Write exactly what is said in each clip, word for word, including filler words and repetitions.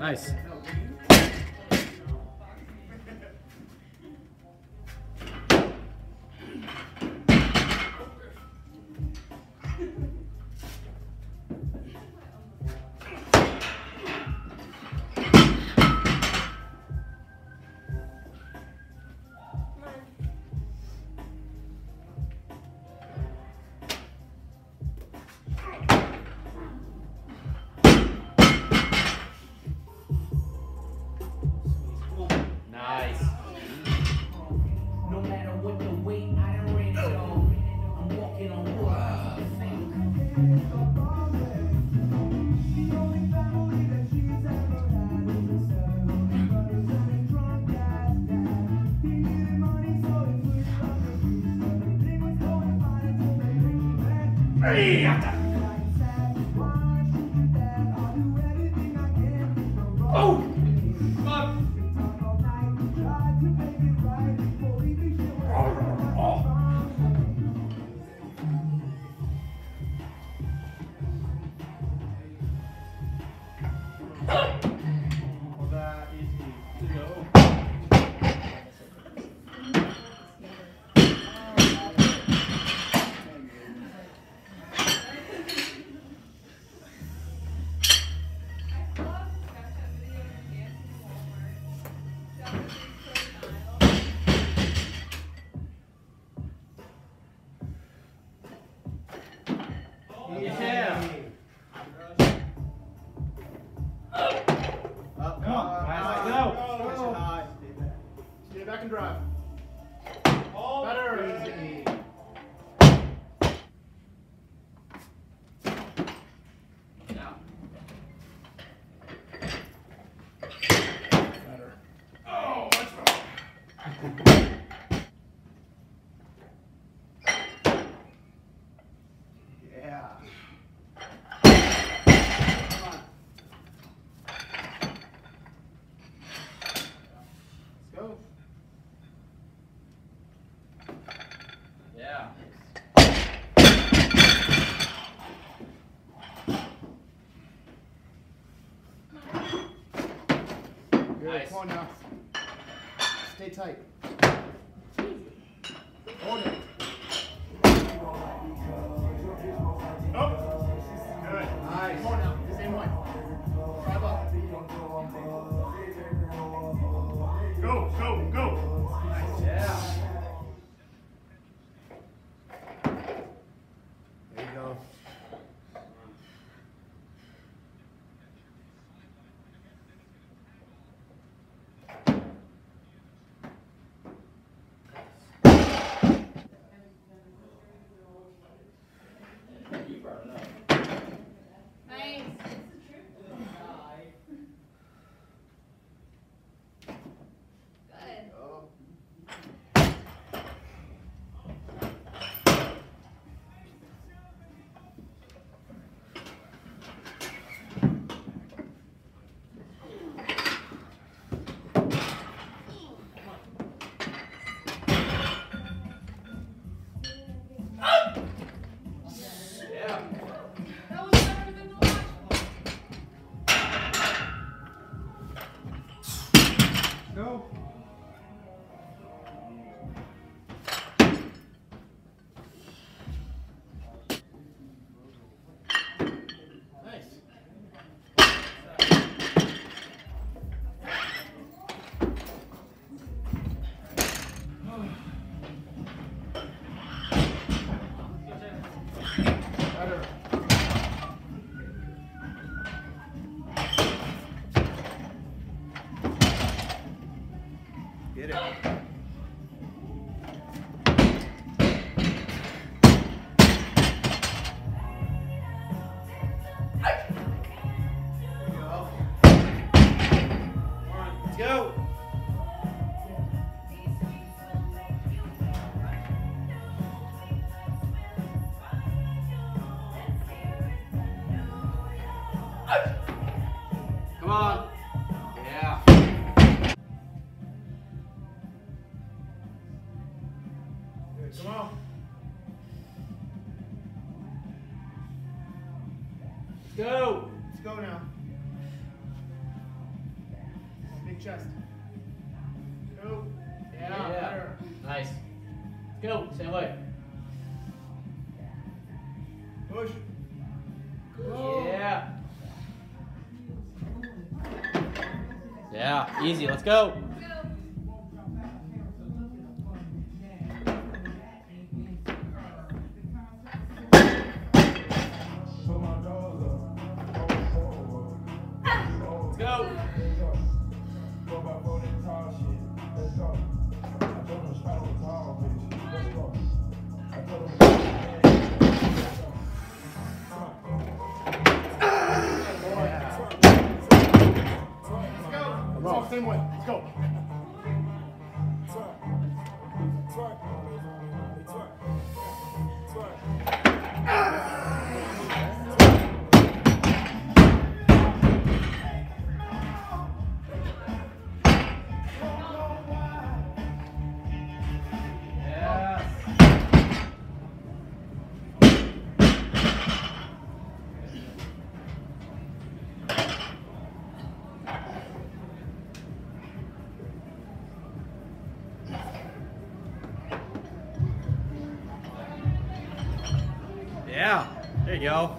Nice. Oh! Drive. All better. Easy. Now. Better. Oh, much better. Yeah. Come on. Let's go. Yeah. Good. Nice. Come on now. Stay tight. Hold it. Oh. Good. Nice. Come on now. Same one. Drive up. Go, go, go. Nice. Yeah. There you go. You brought it up. Nice. Good. Oh. Yeah. That was better than the last one. Go. Nice. Better. Get it. Let's go. Come on. Yeah. Good. Come on. Let's go. Let's go now. big chest. Go. Yeah, Yeah. better. Nice. Go. Same way. Push. Go. Yeah. Yeah. Easy. Let's go. Let's go. Go. Same way. Let's go. Yeah. There you go.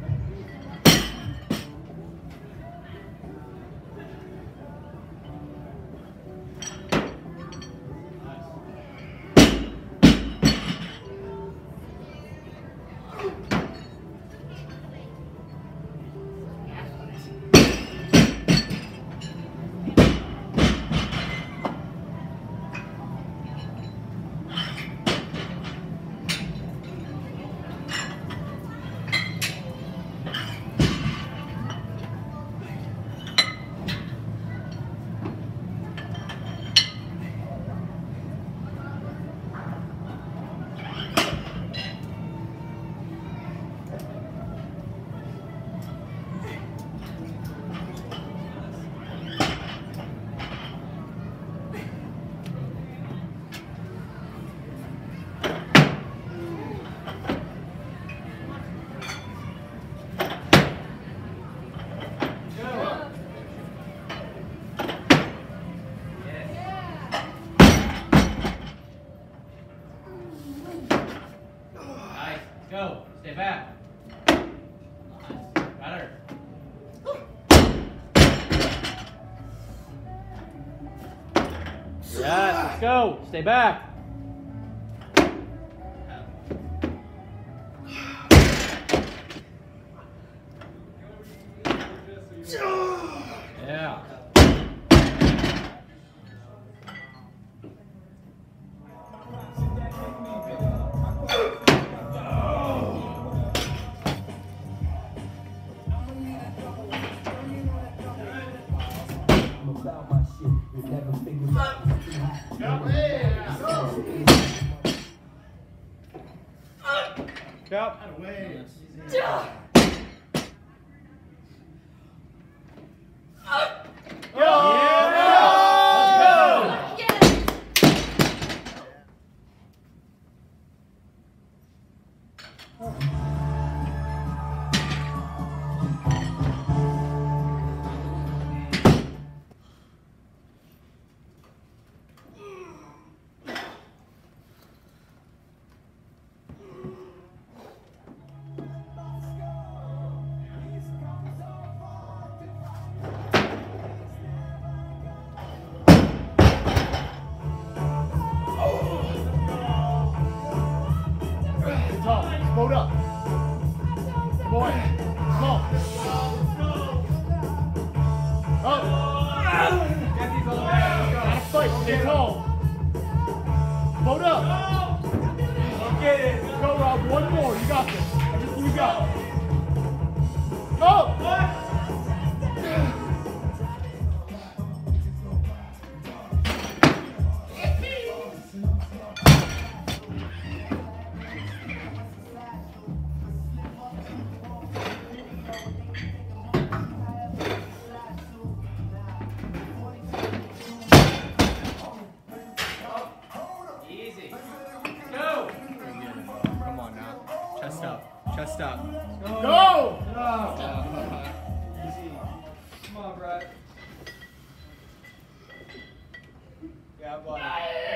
Go. Stay back. Better. Yes, let's go. Stay back. Yeah. Yep. Away. Load up. Boy. Small. Up. Gotta fight. Stay tall. Load up. Let's go, Rob. One more. You got this. Everything you got. Up. Chest up. Chest up. Go! Go! Easy. Come on, Brett. Yeah, buddy.